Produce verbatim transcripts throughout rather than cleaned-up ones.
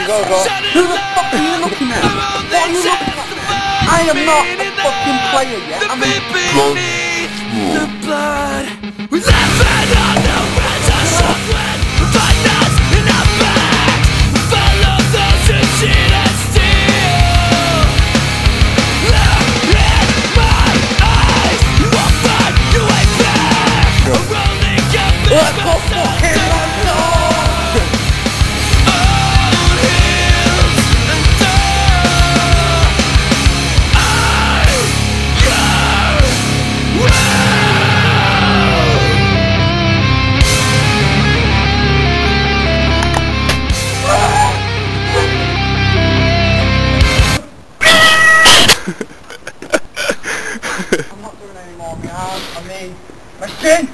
go, go. Who the fuck are you looking at? What are you looking at? I am not a fucking player yet. I'm a the blood. We left it on the reds of something. Find us in our back. Follow those who cheat and steal. Look in my eyes. You won't find your way back. A rolling up this fucking old hills and dirt. I go where? I'm not doing any more, my arm, I mean, my shin!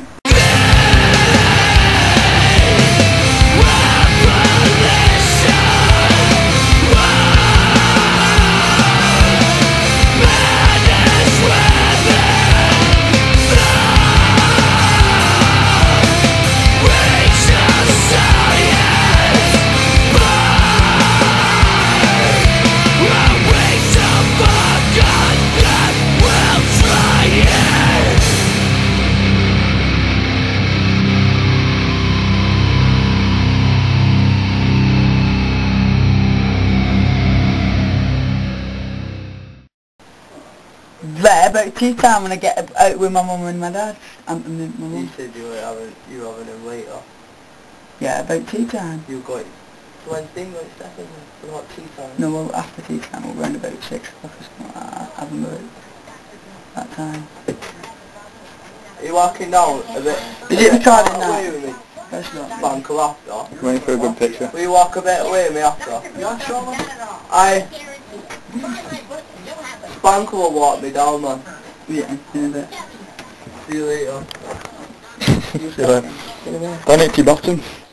There, about tea time when I get out with my mum and my dad. And, and my mum. You said you were having, you were having him later. Yeah, about tea time. You got Wednesday, like second, about tea time. No, well, after tea time, we'll round about six o'clock or something like that. Have them about that time. Are you walking down a bit? Is it recording now? Away with me. That's not. Bank after. Waiting for a good picture. Will you walk a bit away with me after? Yeah, sure, man. I... Bank will walk me down, man. Yeah, in a bit. See you later. See you later. Don't hit your bottom.